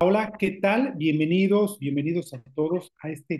Hola, ¿qué tal? Bienvenidos a todos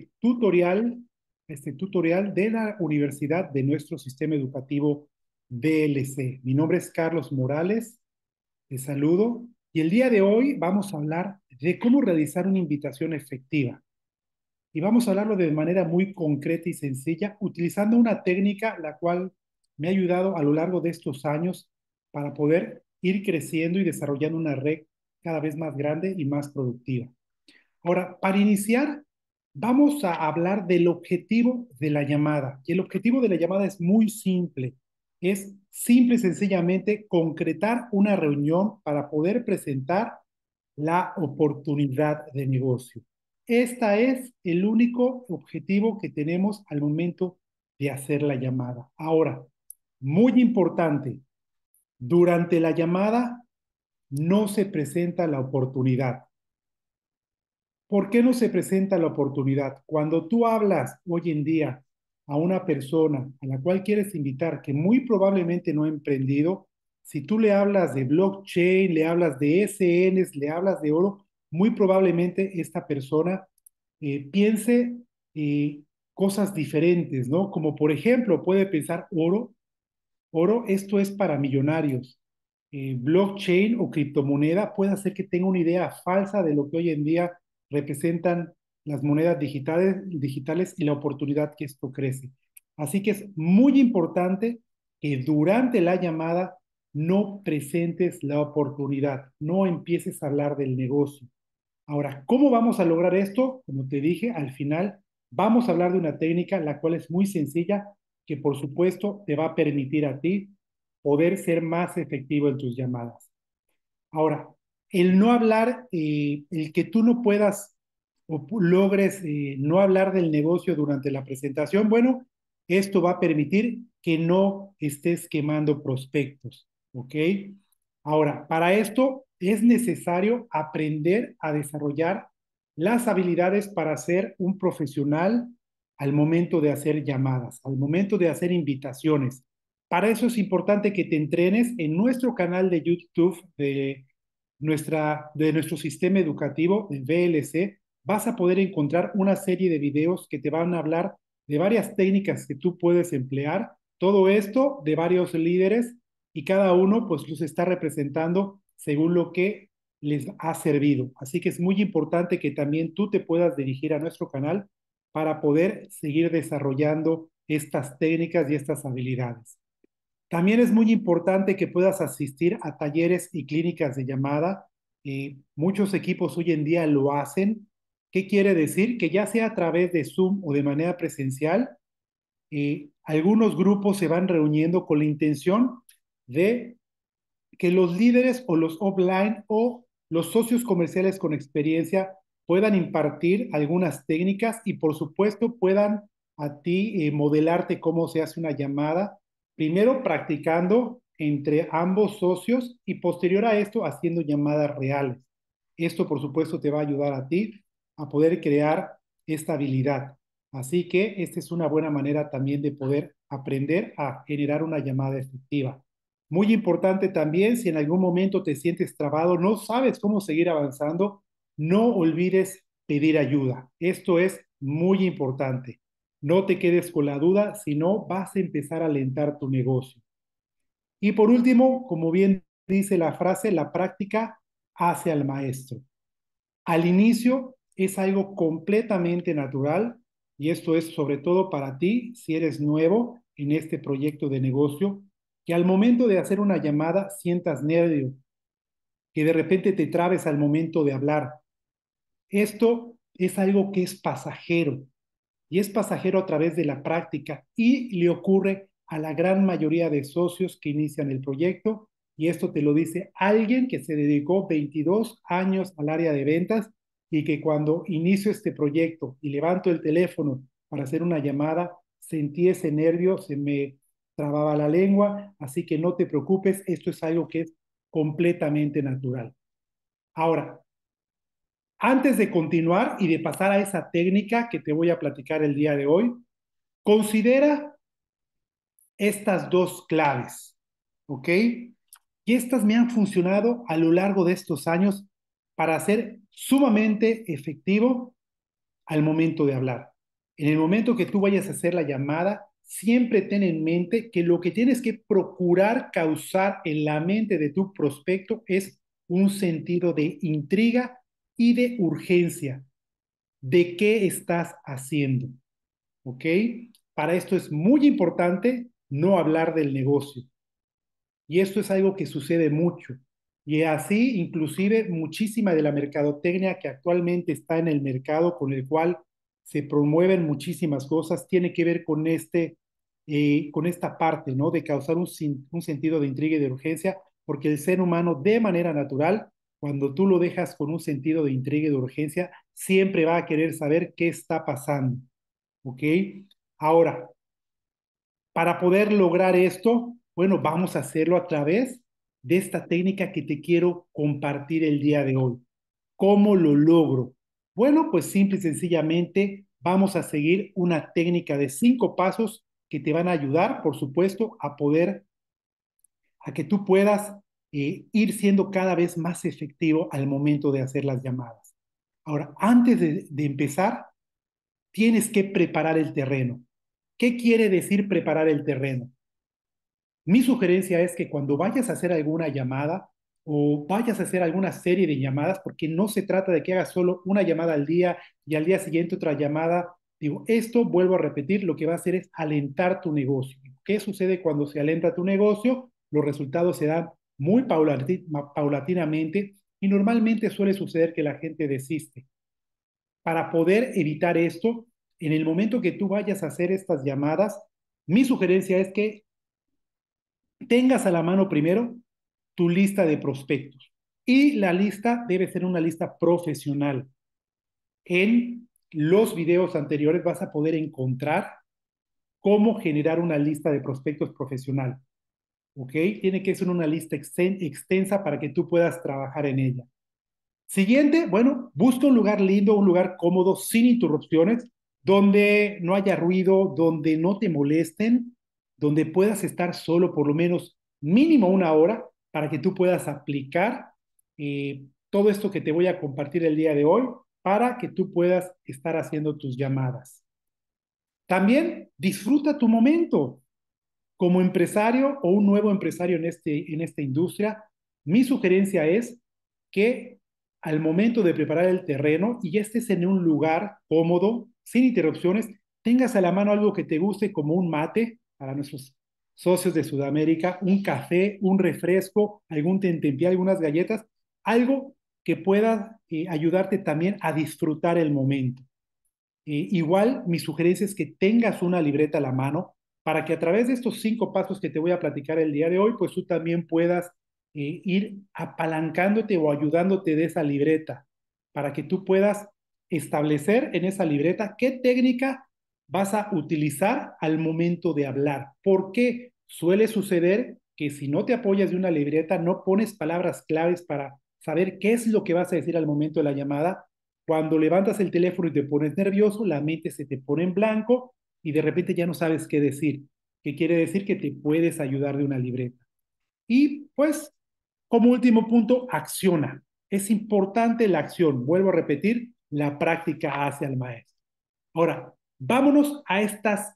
a este tutorial de la Universidad de nuestro sistema educativo DLC. Mi nombre es Carlos Morales, te saludo y el día de hoy vamos a hablar de cómo realizar una invitación efectiva. Y vamos a hablarlo de manera muy concreta y sencilla, utilizando una técnica la cual me ha ayudado a lo largo de estos años para poder ir creciendo y desarrollando una red cada vez más grande y más productiva. Ahora, para iniciar, vamos a hablar del objetivo de la llamada. Y el objetivo de la llamada es muy simple. Es simple y sencillamente concretar una reunión para poder presentar la oportunidad de negocio. Este es el único objetivo que tenemos al momento de hacer la llamada. Ahora, muy importante, durante la llamada no se presenta la oportunidad. ¿Por qué no se presenta la oportunidad? Cuando tú hablas hoy en día a una persona a la cual quieres invitar, que muy probablemente no ha emprendido, si tú le hablas de blockchain, le hablas de SNs, le hablas de oro, muy probablemente esta persona piense eh, cosas diferentes, ¿no? Como por ejemplo, puede pensar oro, esto es para millonarios. Blockchain o criptomoneda puede hacer que tenga una idea falsa de lo que hoy en día representan las monedas digitales y la oportunidad que esto crece. Así que es muy importante que durante la llamada no presentes la oportunidad, no empieces a hablar del negocio. Ahora, ¿cómo vamos a lograr esto? Como te dije, al final vamos a hablar de una técnica la cual es muy sencilla, que por supuesto te va a permitir a ti poder ser más efectivo en tus llamadas. Ahora, el no hablar, el que tú no puedas o logres no hablar del negocio durante la presentación, bueno, esto va a permitir que no estés quemando prospectos, ¿ok? Ahora, para esto es necesario aprender a desarrollar las habilidades para ser un profesional al momento de hacer llamadas, al momento de hacer invitaciones. Para eso es importante que te entrenes en nuestro canal de YouTube de nuestro sistema educativo, el VLC. Vas a poder encontrar una serie de videos que te van a hablar de varias técnicas que tú puedes emplear. Todo esto de varios líderes y cada uno pues los está representando según lo que les ha servido. Así que es muy importante que también tú te puedas dirigir a nuestro canal para poder seguir desarrollando estas técnicas y estas habilidades. También es muy importante que puedas asistir a talleres y clínicas de llamada. Muchos equipos hoy en día lo hacen. ¿Qué quiere decir? Que ya sea a través de Zoom o de manera presencial, algunos grupos se van reuniendo con la intención de que los líderes o los offline o los socios comerciales con experiencia puedan impartir algunas técnicas y por supuesto puedan a ti modelarte cómo se hace una llamada, primero practicando entre ambos socios y posterior a esto haciendo llamadas reales. Esto por supuesto te va a ayudar a ti a poder crear esta habilidad. Así que esta es una buena manera también de poder aprender a generar una llamada efectiva. Muy importante también, si en algún momento te sientes trabado, no sabes cómo seguir avanzando, no olvides pedir ayuda. Esto es muy importante. No te quedes con la duda, sino vas a empezar a alentar tu negocio. Y por último, como bien dice la frase, la práctica hace al maestro. Al inicio es algo completamente natural y esto es sobre todo para ti, si eres nuevo en este proyecto de negocio, que al momento de hacer una llamada sientas nervio, que de repente te trabes al momento de hablar. Esto es algo que es pasajero y es pasajero a través de la práctica y le ocurre a la gran mayoría de socios que inician el proyecto y esto te lo dice alguien que se dedicó 22 años al área de ventas y que cuando inicio este proyecto y levanto el teléfono para hacer una llamada, sentí ese nervio, se me trababa la lengua, así que no te preocupes, esto es algo que es completamente natural. Ahora, antes de continuar y de pasar a esa técnica que te voy a platicar el día de hoy, considera estas dos claves, ¿ok? Y estas me han funcionado a lo largo de estos años para hacer sumamente efectivo al momento de hablar. En el momento que tú vayas a hacer la llamada, siempre ten en mente que lo que tienes que procurar causar en la mente de tu prospecto es un sentido de intriga y de urgencia. ¿De qué estás haciendo? ¿Ok? Para esto es muy importante no hablar del negocio. Y esto es algo que sucede mucho. Y así, inclusive, muchísima de la mercadotecnia que actualmente está en el mercado, con el cual se promueven muchísimas cosas, tiene que ver con esta parte, ¿no? De causar un sentido de intriga y de urgencia, porque el ser humano, de manera natural, cuando tú lo dejas con un sentido de intriga y de urgencia, siempre va a querer saber qué está pasando, ¿ok? Ahora, para poder lograr esto, bueno, vamos a hacerlo a través de esta técnica que te quiero compartir el día de hoy. ¿Cómo lo logro? Bueno, pues simple y sencillamente vamos a seguir una técnica de 5 pasos que te van a ayudar, por supuesto, a que tú puedas ir siendo cada vez más efectivo al momento de hacer las llamadas. Ahora, antes de empezar, tienes que preparar el terreno. ¿Qué quiere decir preparar el terreno? Mi sugerencia es que cuando vayas a hacer alguna llamada o vayas a hacer alguna serie de llamadas, porque no se trata de que hagas solo una llamada al día y al día siguiente otra llamada, digo, esto vuelvo a repetir, lo que va a hacer es alentar tu negocio. ¿Qué sucede cuando se alenta tu negocio? Los resultados se dan muy paulatinamente y normalmente suele suceder que la gente desiste. Para poder evitar esto, en el momento que tú vayas a hacer estas llamadas, mi sugerencia es que tengas a la mano primero tu lista de prospectos. Y la lista debe ser una lista profesional. En los videos anteriores vas a poder encontrar cómo generar una lista de prospectos profesional. ¿Ok? Tiene que ser una lista extensa para que tú puedas trabajar en ella. Siguiente, bueno, busca un lugar lindo, un lugar cómodo, sin interrupciones, donde no haya ruido, donde no te molesten, donde puedas estar solo por lo menos mínimo una hora para que tú puedas aplicar todo esto que te voy a compartir el día de hoy para que tú puedas estar haciendo tus llamadas. También disfruta tu momento como empresario o un nuevo empresario en esta industria. Mi sugerencia es que al momento de preparar el terreno y ya estés en un lugar cómodo, sin interrupciones, tengas a la mano algo que te guste como un mate para nuestros socios de Sudamérica, un café, un refresco, algún tentempié, algunas galletas, algo que pueda ayudarte también a disfrutar el momento. Igual, mi sugerencia es que tengas una libreta a la mano para que a través de estos 5 pasos que te voy a platicar el día de hoy, pues tú también puedas ir apalancándote o ayudándote de esa libreta para que tú puedas establecer en esa libreta qué técnica vas a utilizar al momento de hablar. Porque suele suceder que si no te apoyas de una libreta, no pones palabras claves para saber qué es lo que vas a decir al momento de la llamada. Cuando levantas el teléfono y te pones nervioso, la mente se te pone en blanco y de repente ya no sabes qué decir. ¿Qué quiere decir? Que te puedes ayudar de una libreta. Y pues, como último punto, acciona. Es importante la acción. Vuelvo a repetir, la práctica hace al maestro. Ahora, vámonos a estas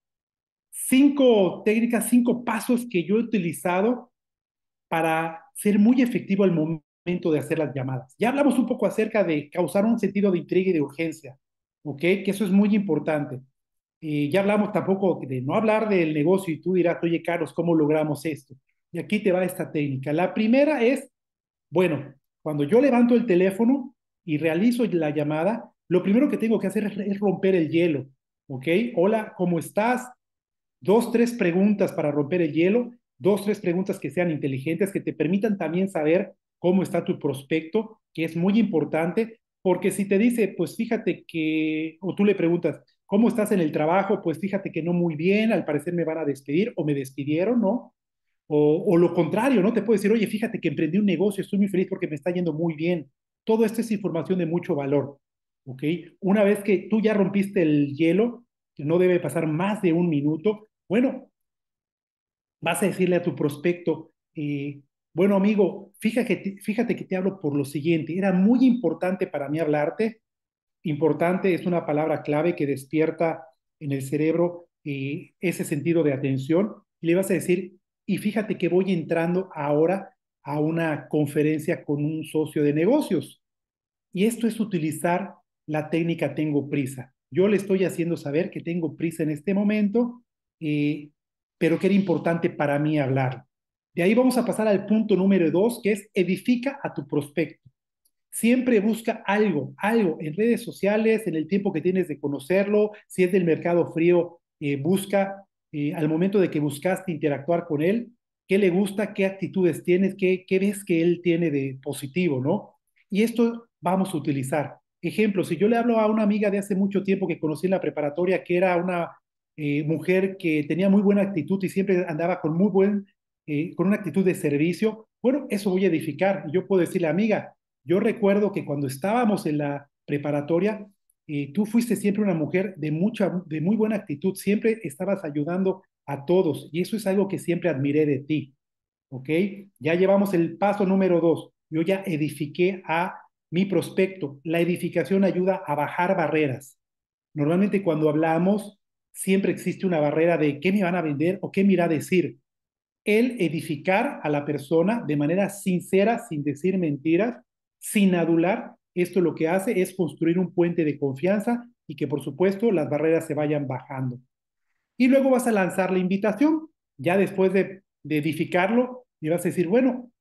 5 técnicas, 5 pasos que yo he utilizado para ser muy efectivo al momento de hacer las llamadas. Ya hablamos un poco acerca de causar un sentido de intriga y de urgencia, ¿ok? Que eso es muy importante. Ya hablamos tampoco de no hablar del negocio y tú dirás, oye, Carlos, ¿cómo logramos esto? Y aquí te va esta técnica. La primera es, bueno, cuando yo levanto el teléfono y realizo la llamada, lo primero que tengo que hacer es romper el hielo, ¿ok? Hola, ¿cómo estás? 2, 3 preguntas para romper el hielo, 2, 3 preguntas que sean inteligentes, que te permitan también saber cómo está tu prospecto, que es muy importante, porque si te dice, pues fíjate que, o tú le preguntas, ¿cómo estás en el trabajo? Pues fíjate que no muy bien, al parecer me van a despedir o me despidieron, ¿no? O lo contrario, ¿no? Te puede decir, oye, fíjate que emprendí un negocio, estoy muy feliz porque me está yendo muy bien. Todo esto es información de mucho valor, ¿ok? Una vez que tú ya rompiste el hielo, que no debe pasar más de un minuto, bueno, vas a decirle a tu prospecto, Bueno, amigo, fíjate que te hablo por lo siguiente. Era muy importante para mí hablarte. Importante es una palabra clave que despierta en el cerebro ese sentido de atención. Y le vas a decir, y fíjate que voy entrando ahora a una conferencia con un socio de negocios. Y esto es utilizar la técnica tengo prisa. Yo le estoy haciendo saber que tengo prisa en este momento, eh, pero que era importante para mí hablar. De ahí vamos a pasar al punto número dos, que es edifica a tu prospecto. Siempre busca algo en redes sociales, en el tiempo que tienes de conocerlo. Si es del mercado frío, busca al momento de que buscaste interactuar con él, qué le gusta, qué actitudes tienes, qué ves que él tiene de positivo, ¿no? Y esto vamos a utilizar. Ejemplo, si yo le hablo a una amiga de hace mucho tiempo que conocí en la preparatoria, que era una mujer que tenía muy buena actitud y siempre andaba con con una actitud de servicio, bueno, eso voy a edificar. Yo puedo decirle, amiga, yo recuerdo que cuando estábamos en la preparatoria, tú fuiste siempre una mujer de muy buena actitud, siempre estabas ayudando a todos y eso es algo que siempre admiré de ti, ¿ok? Ya llevamos el paso número dos. Yo ya edifiqué a mi prospecto. La edificación ayuda a bajar barreras. Normalmente cuando hablamos, siempre existe una barrera de qué me van a vender o qué me irá a decir. El edificar a la persona de manera sincera, sin decir mentiras, sin adular, esto lo que hace es construir un puente de confianza y que por supuesto las barreras se vayan bajando. Y luego vas a lanzar la invitación, ya después de edificarlo, y vas a decir, bueno,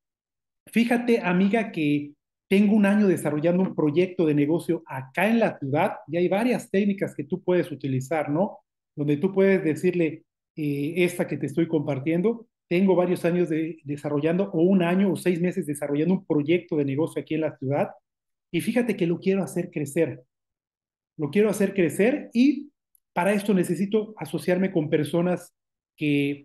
fíjate amiga que tengo un año desarrollando un proyecto de negocio acá en la ciudad y hay varias técnicas que tú puedes utilizar, ¿no? Donde tú puedes decirle esta que te estoy compartiendo. Tengo varios años desarrollando, o un año o 6 meses desarrollando un proyecto de negocio aquí en la ciudad. Y fíjate que lo quiero hacer crecer. Lo quiero hacer crecer y para esto necesito asociarme con personas que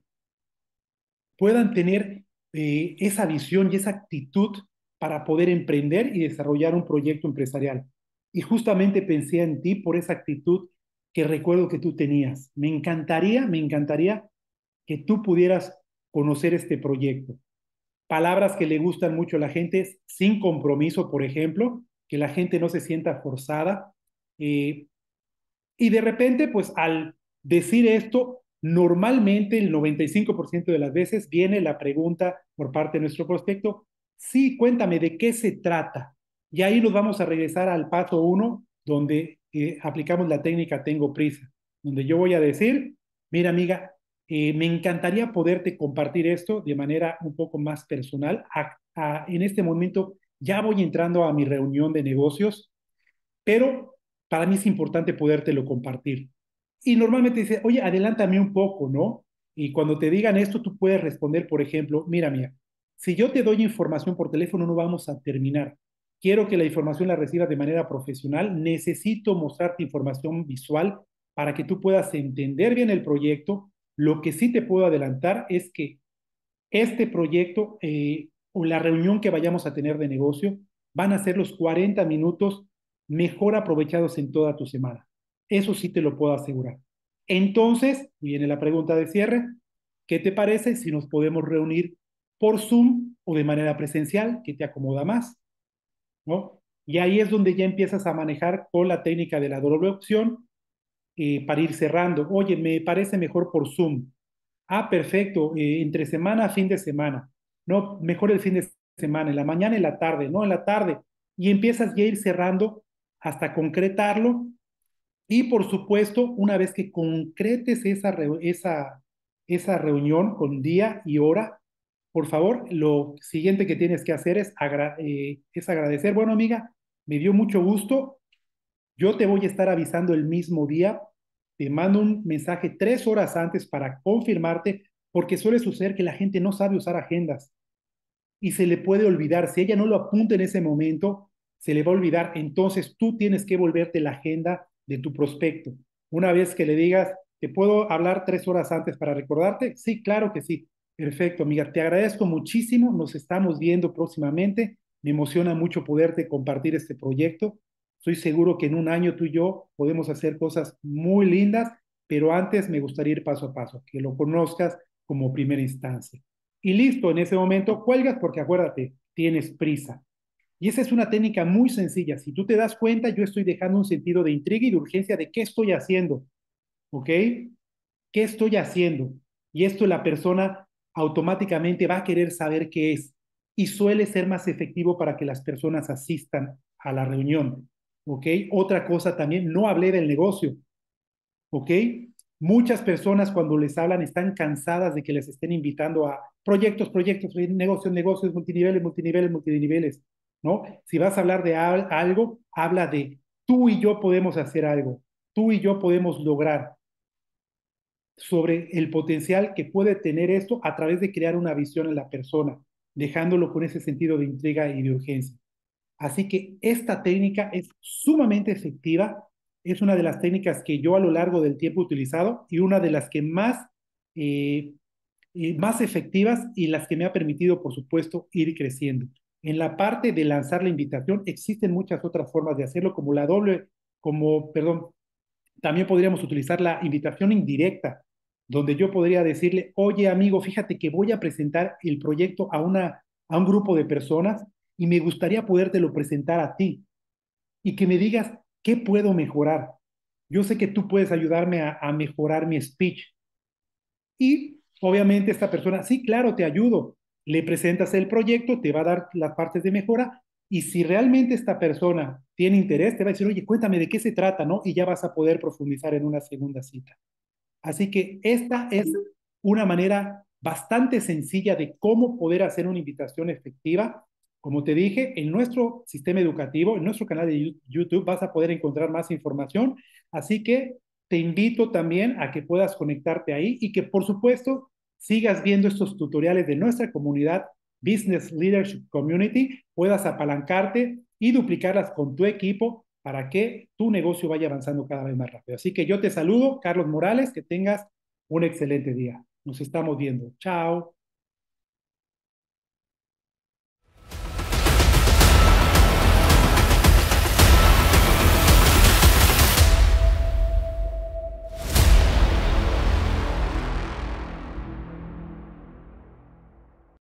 puedan tener esa visión y esa actitud para poder emprender y desarrollar un proyecto empresarial. Y justamente pensé en ti por esa actitud que recuerdo que tú tenías. Me encantaría que tú pudieras conocer este proyecto. Palabras que le gustan mucho a la gente es sin compromiso, por ejemplo, que la gente no se sienta forzada. Eh, y de repente, pues al decir esto, normalmente el 95% de las veces viene la pregunta por parte de nuestro prospecto, sí, cuéntame de qué se trata. Y ahí nos vamos a regresar al paso uno, donde aplicamos la técnica tengo prisa, donde yo voy a decir, mira amiga, me encantaría poderte compartir esto de manera un poco más personal. En este momento ya voy entrando a mi reunión de negocios, pero para mí es importante podértelo compartir. Y normalmente dice, oye, adelántame un poco, ¿no? Y cuando te digan esto, tú puedes responder, por ejemplo, mira, mía, si yo te doy información por teléfono, no vamos a terminar. Quiero que la información la recibas de manera profesional. Necesito mostrarte información visual para que tú puedas entender bien el proyecto. Lo que sí te puedo adelantar es que este proyecto o la reunión que vayamos a tener de negocio van a ser los 40 minutos mejor aprovechados en toda tu semana. Eso sí te lo puedo asegurar. Entonces, viene la pregunta de cierre. ¿Qué te parece si nos podemos reunir por Zoom o de manera presencial? ¿Qué te acomoda más? ¿No? Y ahí es donde ya empiezas a manejar con la técnica de la doble opción para ir cerrando. Oye, me parece mejor por Zoom. Ah, perfecto. Entre semana, fin de semana. No, mejor el fin de semana, en la mañana y la tarde, no en la tarde. Y empiezas ya a ir cerrando hasta concretarlo. Y por supuesto, una vez que concretes esa reunión con día y hora, por favor, lo siguiente que tienes que hacer es agradecer. Bueno, amiga, me dio mucho gusto. Yo te voy a estar avisando el mismo día. Te mando un mensaje 3 horas antes para confirmarte, porque suele suceder que la gente no sabe usar agendas y se le puede olvidar. Si ella no lo apunta en ese momento, se le va a olvidar. Entonces tú tienes que volverte la agenda de tu prospecto. Una vez que le digas, ¿te puedo hablar 3 horas antes para recordarte? Sí, claro que sí. Perfecto, amiga. Te agradezco muchísimo. Nos estamos viendo próximamente. Me emociona mucho poderte compartir este proyecto. Estoy seguro que en un año tú y yo podemos hacer cosas muy lindas, pero antes me gustaría ir paso a paso, que lo conozcas como primera instancia. y listo, en ese momento cuelgas porque acuérdate, tienes prisa. Y esa es una técnica muy sencilla. Si tú te das cuenta, yo estoy dejando un sentido de intriga y de urgencia de qué estoy haciendo, ¿ok? ¿Qué estoy haciendo? Y esto la persona automáticamente va a querer saber qué es y suele ser más efectivo para que las personas asistan a la reunión, ¿ok? Otra cosa también, no hablé del negocio, ¿ok? Muchas personas cuando les hablan están cansadas de que les estén invitando a proyectos, negocios, negocios, multiniveles, multiniveles, multiniveles, ¿no? Si vas a hablar de algo, habla de tú y yo podemos hacer algo, tú y yo podemos lograr sobre el potencial que puede tener esto a través de crear una visión en la persona, dejándolo con ese sentido de intriga y de urgencia. Así que esta técnica es sumamente efectiva, es una de las técnicas que yo a lo largo del tiempo he utilizado y una de las que eh, más efectivas y las que me ha permitido, por supuesto, ir creciendo. En la parte de lanzar la invitación existen muchas otras formas de hacerlo, como la doble, como, perdón, también podríamos utilizar la invitación indirecta, donde yo podría decirle, oye amigo, fíjate que voy a presentar el proyecto a un grupo de personas y me gustaría podértelo presentar a ti y que me digas qué puedo mejorar. Yo sé que tú puedes ayudarme a mejorar mi speech. Y obviamente esta persona, sí, claro, te ayudo. Le presentas el proyecto, te va a dar las partes de mejora y si realmente esta persona tiene interés, te va a decir, oye, cuéntame de qué se trata, ¿no? Y ya vas a poder profundizar en una segunda cita. Así que esta es una manera bastante sencilla de cómo poder hacer una invitación efectiva. Como te dije, en nuestro sistema educativo, en nuestro canal de YouTube, vas a poder encontrar más información. Así que te invito también a que puedas conectarte ahí y que, por supuesto, sigas viendo estos tutoriales de nuestra comunidad Business Leadership Community, puedas apalancarte y duplicarlas con tu equipo para que tu negocio vaya avanzando cada vez más rápido. Así que yo te saludo, Carlos Morales, que tengas un excelente día. Nos estamos viendo. Chao.